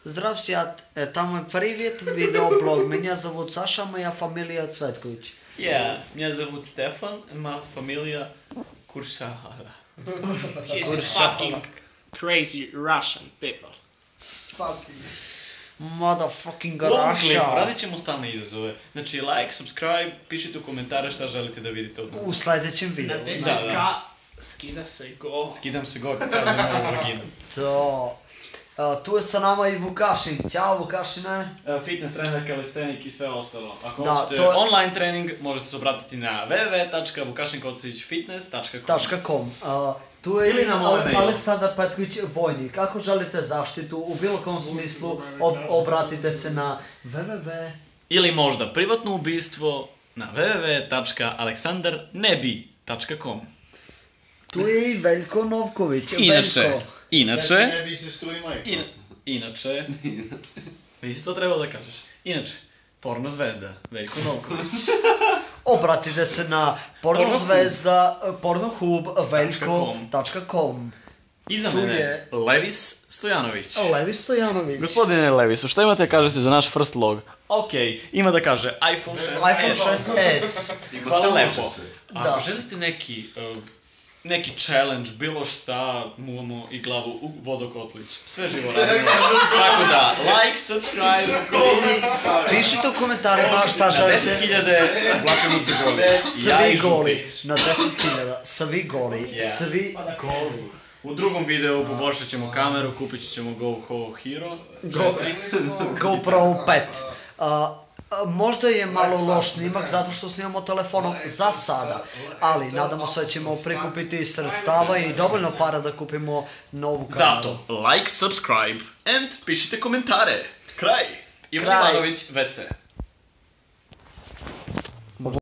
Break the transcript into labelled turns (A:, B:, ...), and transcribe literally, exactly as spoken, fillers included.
A: Здрав свят, там мой привет, видеоблог. Меня зовут Саша, моя фамилия Цветкович.
B: Yeah, меня зовут Стефан, моя фамилия Куршахала.
C: He's is fucking crazy Russian people.
A: Fucking motherfucking
B: U ovom klipu
A: Russia.
B: radit ćemo stalne izazove. Znači, like, subscribe, pišite u komentare šta želite da vidite od nas.
A: U sljedećem
C: Na
A: videu.
C: deset
B: Da, da.
C: K skida se go.
B: Skidam se go, kažem ovu vaginu.
A: To. A, tu je sa nama i Vukašin. Ćao Vukašine.
B: Uh, Fitness trener, kalistenik i sve ostalo. Ako
A: Da,
B: hoćete
A: to je-
B: online trening, možete se obratiti na w w w tačka vukašin kocić fitness tačka com.
A: .com. A, tu je
B: Ili
A: i
B: nam ovaj
A: Ale-
B: mail.
A: Aleksandar Petković, vojnik. Ako želite zaštitu u bilo kom smislu, ob- obratite se na www.
B: Ili možda privatno ubistvo na w w w tačka aleksandar nebi tačka com.
A: Tu je i Veljko Novković.
B: Inače,
A: Veljko.
B: inače,
D: Ne bi se struji majko.
B: in, inače, nisi to trebao da kažeš. Inače, porno zvezda, Veljko Novković.
A: Obratite se na pornozvezda, pornohub, veljko tačka com.
B: Iza
A: Tu
B: mene,
A: je-
B: Levis Stojanović.
A: Levi Stojanović.
B: Gospodine Levisu, šta imate da kažete za naš first log? Ok, ima da kaže iPhone šest s.
A: iPhone šest S.
B: Hvala lepo.
D: se.
B: Ako
A: Da.
B: želite neki, uh, neki challenge, bilo šta, mulamo i glavu u vodokotlić. Sve živo radimo. Tako da, like, subscribe, please.
A: Pišite u komentarima šta
B: Na
A: želite.
B: deset hiljada oblačimo se goli. Ja
A: Svi
B: i
A: goli.
B: žuti.
A: Na deset hiljada. Svi goli.
B: Yeah.
A: Svi goli.
B: U drugom videu poboljšat ćemo kameru, kupit ćemo GoPro Hero.
A: Go, GoPro pet. A, a, možda je malo loš snimak zato što snimamo telefonom za sada, ali nadamo se da ćemo prikupiti sredstava i dovoljno para da kupimo novu kameru.
B: Zato, like, subscribe and pišite komentare. Kraj. Ivan
A: Kraj.
B: Ivanović, ve ce.